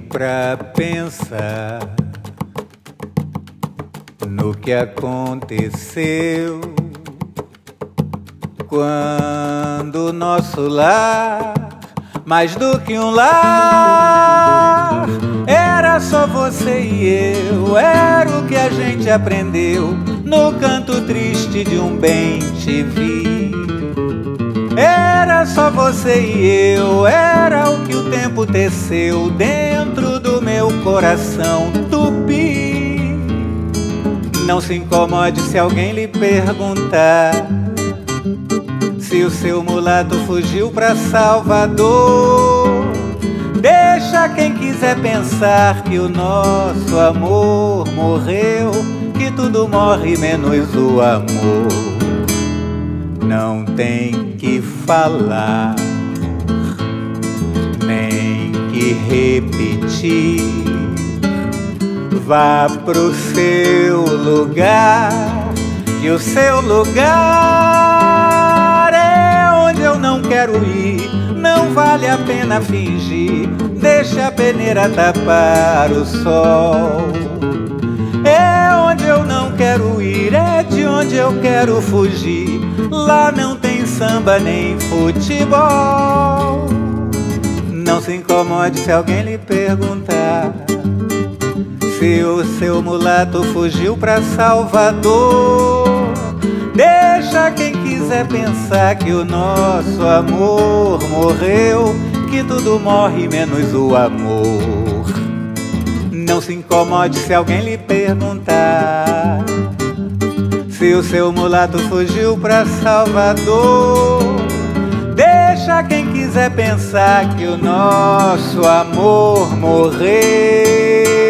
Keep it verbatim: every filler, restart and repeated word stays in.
pra pensar no que aconteceu quando nosso lar, mais do que um lar, era só você e eu. Era o que a gente aprendeu no canto triste de um bem-te-vi. Era só você e eu, era o que o tempo teceu dentro do meu coração tupi. Não se incomode se alguém lhe perguntar se o seu mulato fugiu pra Salvador. Deixa quem quiser pensar que o nosso amor morreu, que tudo morre menos o amor. Não tem que falar, nem que repetir. Vá pro seu lugar, que o seu lugar é onde eu não quero ir. Não vale a pena fingir, deixa a peneira tapar o sol. É onde eu não quero ir, é de onde eu quero fugir. Lá não tem samba nem futebol. Não se incomode se alguém lhe perguntar se o seu mulato fugiu pra Salvador. Deixa quem quiser pensar que o nosso amor morreu, que tudo morre menos o amor. Não se incomode se alguém lhe perguntar se o seu mulato fugiu pra Salvador. Deixa quem quiser pensar que o nosso amor morreu.